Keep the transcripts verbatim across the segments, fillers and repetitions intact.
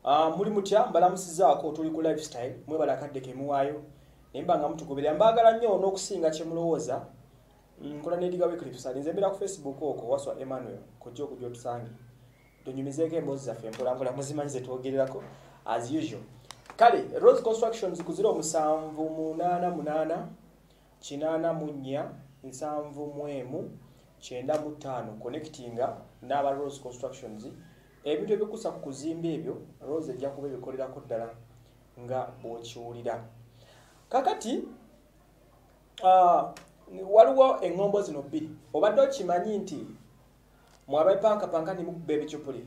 Ah muri mutya mbalamusizaako tuli ku lifestyle mwe balakadde kemuwayo nemba nga mtukubira mbagala nnyo n'okusinga kye mulowooza nkola ne diga weekly fusali nze mbira ku Facebook oko waswa Emmanuel kujjo kujjo tusangi tunyumizeke embozi zaffe mpola mpola muzimanyize twogererako as usual kale Rose Constructions ku zero musanvu munana munana kinana munya nsanvu mwemu kyenda mu ttaano connectinga n'aba Rose Constructions ebintu ebikusa ku kuzimba ebyo Rose ejja kuba ebikolerako ddala nga bw'okiwulira kakati uh, waliwo engombo zino bbiri obadde okimanyi nti mwabaye panka panka ni mukubba ebicupuli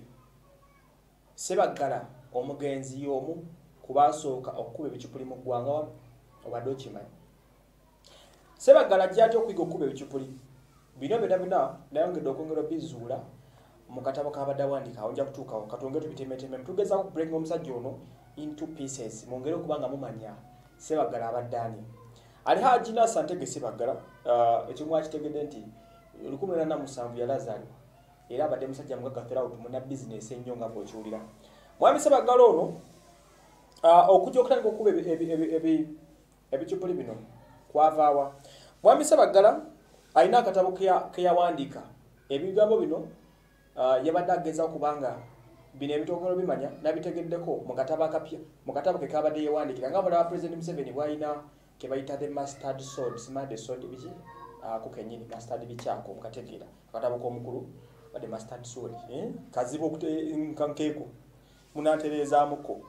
Sebaggala omugenzi y'omu kubasooka okukuba ebicupuli mu ggwanga wano obadde okimanyi Sebaggala ajja okwiga okukuba ebicupuli bino byonna byonna nayongedde okwongera bizuula mu katabo kabadde awandiika awo nja kutuukawo katonge tubitemeteme tugezaako kubreaking omusajja ono into pieces mwongere okuba nga mumanya Sebaggala abadde ani ali Haji Nasser Ntege Sebaggala uh, ekyo mwakitegedde nti lukumi na musanvu yalazaalibwa era abadde musajja mugagga throughout muna business ennyo nga bw'okiwulira mwami Sebaggala ono uh, okujja okutandika okuba ebicupuli bino kwavaawa mwami Sebaggala alina akatabo ke yawandiika ebigambo bino Uh, yabadde ageza okubanga bino ebitongolo bimanya nabitegeddeko mu katabo akapya mu katabo ke kabadde yewandikira nga mulaba President Museveni bwalina ke bayita the mustard sword smart sword biki uh, kukenyini mustard bichako mukategeera akatabo k'omukulu bade mustard sword eh kazibu okutenkankeeko munatereezaamuko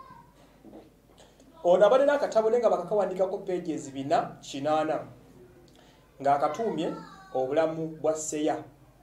ono abadde n'akatabo nenga bakakawandikako pages bina kinaana nga akatumye obulamu bwa Seya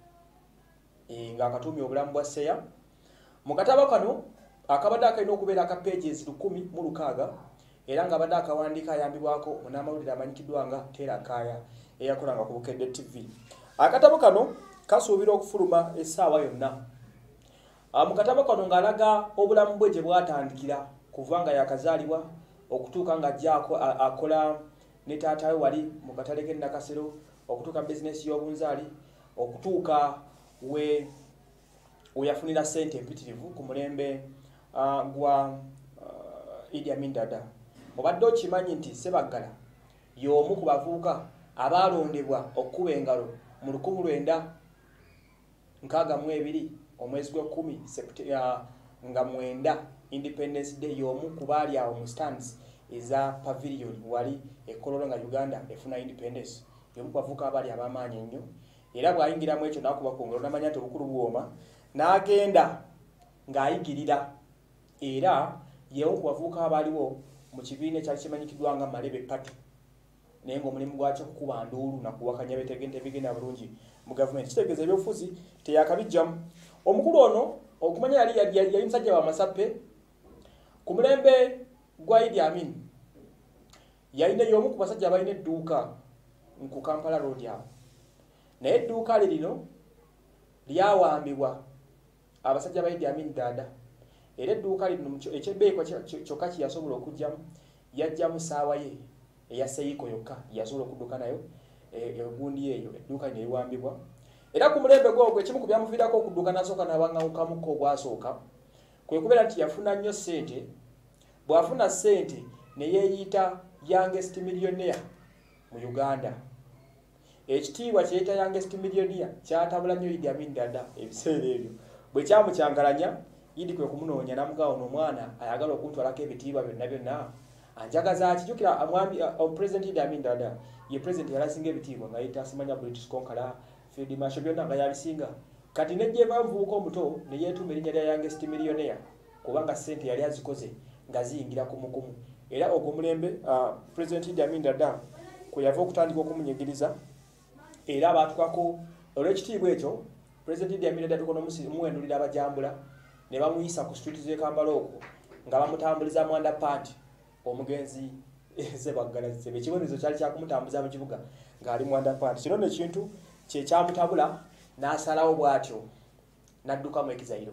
nga akatumye obulamu bwa Seya mu katabo kano akabadde akalina okubeera aka pages lukumi mu lukaaga era nga abadde akawandika ayambibwako munamawulire amanyikiddwa nga Tera Kaya eyakolanga ku Bukedde T V akatabo kano kasuubira okufuluma essaawa yonna mu katabo kano ng'alaga obulamu bwe gye bwatandikira kuva nga yakazaalibwa okutuuka nga ajjaako akola ne taata we wali mu katale k'e Nakasero okutuuka business y'obunzaali okutuuka we uyafunira sente empitirivu ku mulembe uh, gwa uh, Idi Amin Dada obadde okimanyi nti Sebaggala y'omu ku bavubuka abalondebwa okuba engalo mu lukumi lwenda nkaaga mu ebiri omwezi gwa kumi uh, nga mwenda Independence Day y'omu ku baali awo mu stands eza pavilion wali ekololo nga Uganda efuna independence y'omu ku bavubuka abaali ab'amaanyi ennyo era bwayingiramu ekyo nakuba kongolo namanya nti obukulu bwoma n'agenda ng'ayigirira era yeewo ku bavubuka abaliwo mu kibiina ekyali kimanyikiddwa nga Malebe Party naye ng'omulimu gwakyo kukuba nduulu nakuwakanya betegente bigenda bulungi mu gavumenti kitegeeza ebyobufuzi teyakabijjamu omukulu ono okumanya yali yali musajja wa Masape ku mulembe gwa Idi Amin yalina y'omu ku basajja abalina edduuka ku Kampala Road awo naye edduuka lino lyawambibwa abasajja ba Idi Amin Dada era edduuka lino ekyebbeeko kyokka kyeyasobola okujjamu yajjamu ssaawa ye eya Seiko yokka yasobola okudduka nayo egundi eyo edduuka lino liwambibwa era ku mulembe gwogwo ekimu ku byamuviirako okudduka nasooka n'abaŋŋawukamukko ogwasooka kwe kubeera nti yafuna nnyo ssente bw'afuna ssente ne yeeyita youngest millionaire mu Uganda ekitiibwa kyeyita youngest millionaire kyatabula nnyo Idi Amin Dada ebiseera ebyo bwe kyamukyangalanya Idi kwe kumunoonya namugaa ono omwana ayagala okuntwalako ebitiibwa byonna byonna anjagaza akijjukira mwami President Idi Amin Dada ye president yalasinga ebitiibwa nga yita simanya British Conqueror Field Marshal byonna nga yabisinga kati nejjeva nvubuka omuto ne yeetuma erinnya lya youngest millionaire kubanga ssente yali azikoze nga ziyingira kumukumu era ogwo mulembe uh, President Idi Amin Dada kwe yava okutandika okumunyigiriza era abatukako olw'ekitiibwa ekyo President Idi Amin Dada tukono muwendulira abajambula ne bamuyisa ku street z'e Kampala okwo nga bamutambuliza mu underpant omugenzi Sebaggala Sebe ekibonerezo kyali kyakumutambuza mu kibuga ng'ali mu underpant kino n'ekintu kye kyamutabula n'asalawo bw'atyo n'adduka mu Ekizayiro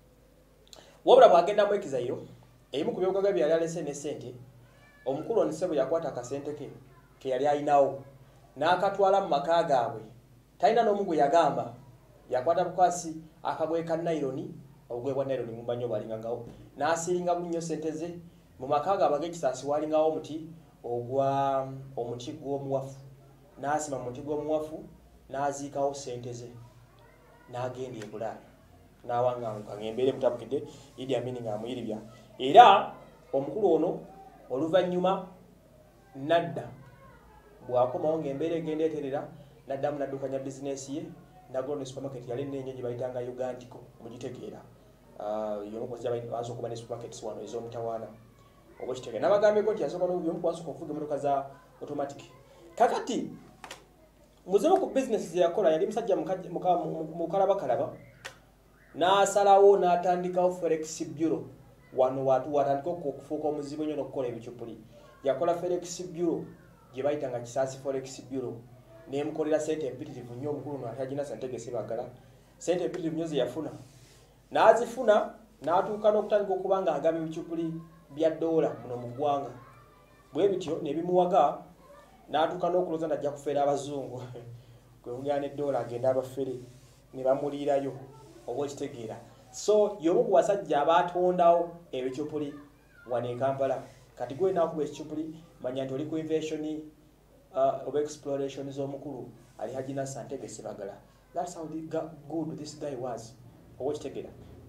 wabula bw'agenda mu Ekizayiro ebimu ku byogaga bye yali alese ne ssente omukulu ono Sebo yakwata akasente ke ke yali ayinawo n'akatwala mu maka gaabwe talina n'omu gwe yagamba yakwata bukwasi akagoye ka naironi ogwe bwa Nairobi mumbanyo balinga ngawo nasiringa bunyo senteze mu makaga abage kisasi walingawo omuti ogwa omuti gw'omuwafu nasima mu muti gw'omuwafu nazikawo senteze nagenda ebulaya nawangamuka ngembere mutabukide Idi Amin ngamuyiribya era omukulu ono oluvanyuma nadda bwakomawo ngembere egenda eterera nadda munadukanya business ye nagona supermarket yali nenyeji bayitanga Ugandico mugitegeera ah uh, yono kwazya bazo kuba ne supermarkets wano ezo mutawana obokitege nabagambe ko tiyasoka no byomu kwaso kuvuga motoka za automatic kakati muzemo ku business yakola yali musajja mukala bakalaba na salawo natandika forex bureau wano watu watandika okufuuka omuzibu nyo nokukola ebichupuli yakola forex bureau gye bayitanga Kisasi forex bureau nemukolera sente empitirivu nnyo omukulu no atajina sente sebagala sente empitirivu nnyo ze yafuna nazifuna natuuka n'okutandika okubanga agaba ebichupuli bya dola muno mu ggwanga bwe bityo nebimuwaga natuuka n'okuloza najja kufeera abazungu kwegana dola agenda abafere ne bamulirayo oba ekitegeera so yomu ku basajja abatondawo ebichupuli wane e Kampala kati gwe nakuba ekichupuli manya nti oli ku invention uh, of exploration z'omukulu ali Hajina Santege Sibagala. That's how the good this guy was. Oba ekitegeera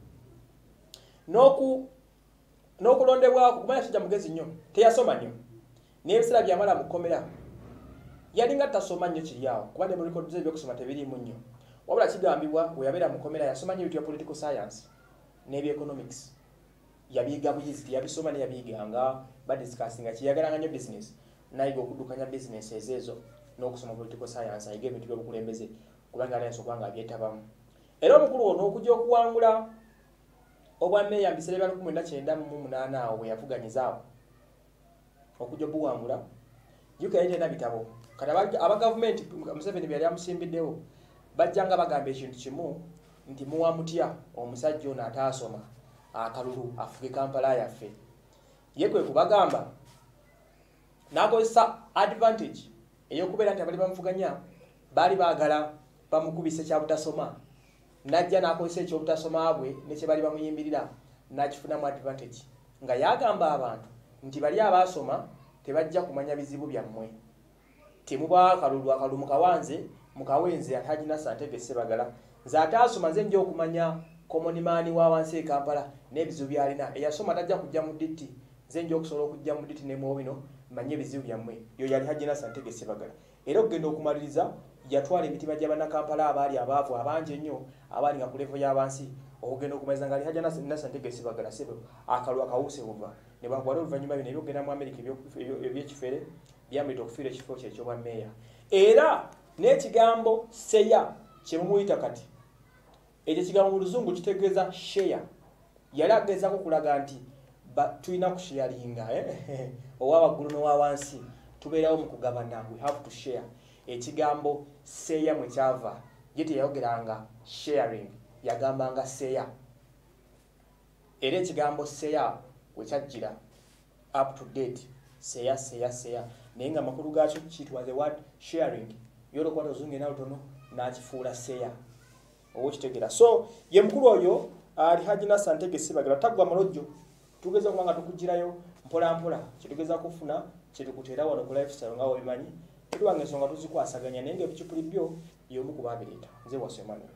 noku nokulondebwa kumanya kijja mugezi nnyo teyasoma nnyo n'ebisera byamala mukomera yalinga tasoma nnyo kiryawo kuba ne mu record ze byokusoma tebiriimu nnyo wabula kigambibwa we yabeera mukomera yasoma nnyo ebintu bya political science n'ebya economics yabiga buyizi yabisoma ne yabiganga badiscussinga kiyagalanga nnyo business nayiga okudukanya business ezezo n'okusoma political science ayiga ebintu by'obukulembeze kubanga naye sokubanga abyetabamu era omukulu ono okujja okuwangula obwa meya mbisere bya lukumi na kyenda mu munaana awo bwe yavuganyizaawo okujja obuwangula yuka yete na bitabo kati aba government Museveni byali amusimbiddewo bajjanga bagamba ekintu kimu nti muwa mutya omusajja ono ataasoma akalulu afuge Kampala yaffe ye kwe kubagamba n'akozesa advantage eyokubeera nti abali bamuvuganya baali baagala bamukubise kya butasoma najja n'akozesa ekyobutasoma bwe nekye bali bamuyimbirira n'akifunamu advantage nga yagamba abantu nti bali abaasoma tebajja kumanya bizibu byammwe temuba akalulu akalulu mukawanze mukawenze Hajina Santege Sibagala nze ataasoma nze nja okumanya common man wa wansi e Kampala n'ebizibu byalina eyasoma tajja kujja mu diti nze nja okusobola okujja mu diti ne mwobino manye ebizibu byammwe yo yali Hajina Santege Sibagala era okugenda okumaliriza yatwala emitima gy'abana Kampala abaali abaavu abangi ennyo abaali nga ku level y'abansi okugenda okumaliza nga ali Hajina Santege Sibagala sebo akalu akawuse buva ne bakwala oluvannyuma bino ebyogenda mu America ebyekifere byamuleta okufiira ekifo kye ekyobwa meya era n'ekigambo seya kyemumuyita kati ekyo kigambo mu luzungu kitegeeza share yali agezaako kulaga nti tulina kusharinga eh? owa waggulu n'owa wansi tubeerawo mu kugabana we have to share ekigambo seya mwe kyava ye teyayogeranga sharing yagambanga seya era ekigambo seya wekyajjira up to date seya seya seya naye nga amakulu gaakyo kiyitibwa the word sharing yolokwata ozunge nawe tono n'akifuula seya oba okitegeera so ye mukulu oyo ali Hajina Santege Sibagala taggwa malojjo tugeza kubanga tukugirayo mpola mpola kitugeza kufuna kitukuteera wano ku lifestyle nga webimanyi tutuwange ensonga tuzikwasaganya naye nga ebichupuli byo y'omu ku babireeta nze wasemani